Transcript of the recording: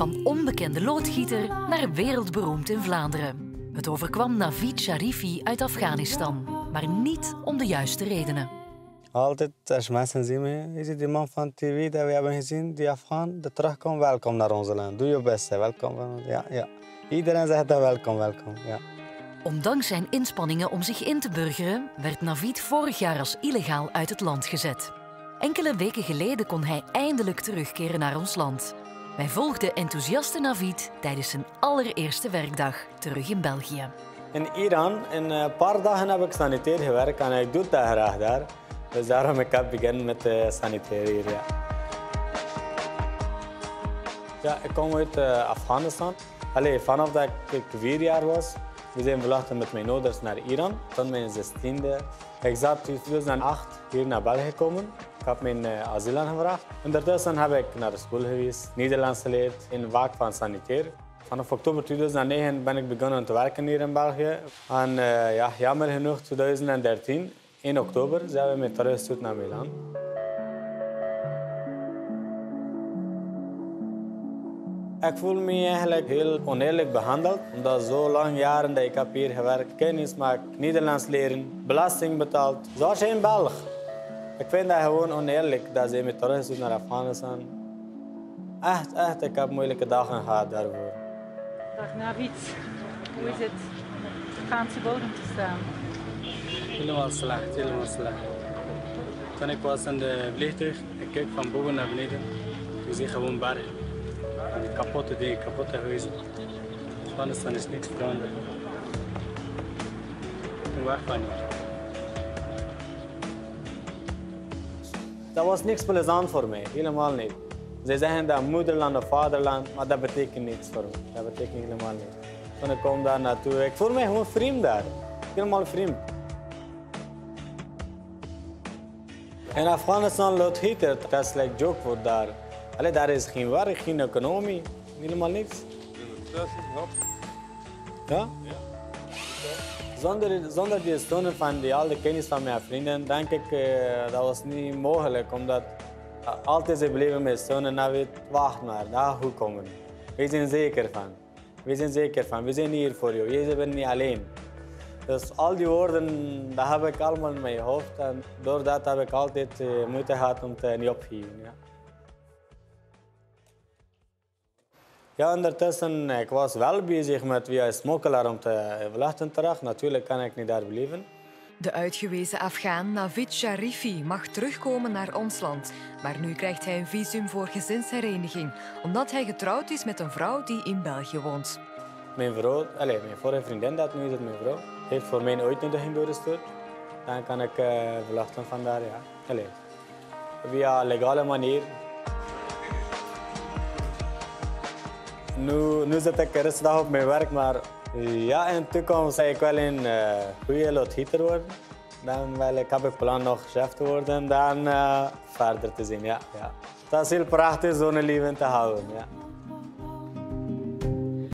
Van onbekende loodgieter naar wereldberoemd in Vlaanderen. Het overkwam Navid Sharifi uit Afghanistan, maar niet om de juiste redenen. Altijd als mensen zien me, is het die man van tv dat we hebben gezien, die Afghaan, die terugkomt, welkom naar ons land. Doe je best, welkom. Ja, ja. Iedereen zegt dat welkom, welkom. Ja. Ondanks zijn inspanningen om zich in te burgeren, werd Navid vorig jaar als illegaal uit het land gezet. Enkele weken geleden kon hij eindelijk terugkeren naar ons land. Wij volgden enthousiaste Navid tijdens zijn allereerste werkdag terug in België. In Iran, in een paar dagen heb ik sanitair gewerkt en ik doe dat graag daar. Dus daarom heb ik begonnen met sanitair hier. Ja. Ja, ik kom uit Afghanistan. Allee, vanaf dat ik 4 jaar was, we zijn vluchten met mijn ouders naar Iran. Tot mijn 16e. Ik zat in 2008 hier naar België gekomen. Ik heb mijn asiel aangevraagd. Ondertussen heb ik naar de school geweest, Nederlands geleerd in de vak van sanitair. Vanaf oktober 2009 ben ik begonnen te werken hier in België. En ja, jammer genoeg, 2013, 1 oktober, zijn we mee teruggestuurd naar Milaan. Ik voel me eigenlijk heel oneerlijk behandeld, omdat zo lang jaren dat ik heb hier gewerkt, kennis maakt, Nederlands leren, belasting betaald. Zoals je in België. Ik vind dat gewoon oneerlijk dat ze me terugstuurt naar Afghanistan. Echt, ik heb moeilijke dagen gehad daarvoor. Dag Navid, hoe is het op de Afghaanse bodem te staan? Helemaal slecht, helemaal slecht. Toen ik was in de vliegtuig, ik keek van boven naar beneden, ik zie gewoon bergen. En die kapotte dingen, kapotte huizen. Afghanistan is niks veranderd. Ik ben weg van hier. Dat was niks plezant voor mij, helemaal niet. Ze zeggen dat moederland of vaderland, maar dat betekent niks voor me. Dat betekent helemaal niet. Toen ik kom daar naartoe, ik voel me gewoon vreemd daar. Helemaal vreemd. In Afghanistan loodgieter, dat is like joke voor daar. Allee, daar is geen werk, geen economie, helemaal niks. Ja? Zonder die steun van al de kennis van mijn vrienden, denk ik dat was niet mogelijk, omdat altijd ze bleven mij steunen. Nou, wacht maar, dat gaat goed komen. We zijn zeker van. We zijn zeker van. We zijn hier voor jou. Je bent niet alleen. Dus al die woorden, dat heb ik allemaal in mijn hoofd. En door dat heb ik altijd moeite gehad om te niet opgeven. Ja. Ja, ondertussen, ik was wel bezig met via smokkelaar om te vluchten terug. Natuurlijk kan ik niet daar blijven. De uitgewezen Afghaan Navid Sharifi mag terugkomen naar ons land. Maar nu krijgt hij een visum voor gezinshereniging, omdat hij getrouwd is met een vrouw die in België woont. Mijn vorige vriendin, dat nu is het mijn vrouw, heeft voor mij een uitnodiging doorgestuurd. Dan kan ik vluchten vandaar, ja. Allee, via legale manier. Nu zit ik rustig op mijn werk, maar ja, in de toekomst zal ik wel een goede loodgieter worden. Dan heb ik plan nog chef te worden en dan verder te zien. Ja, ja. Dat is heel prachtig zo'n leven te houden. Ja.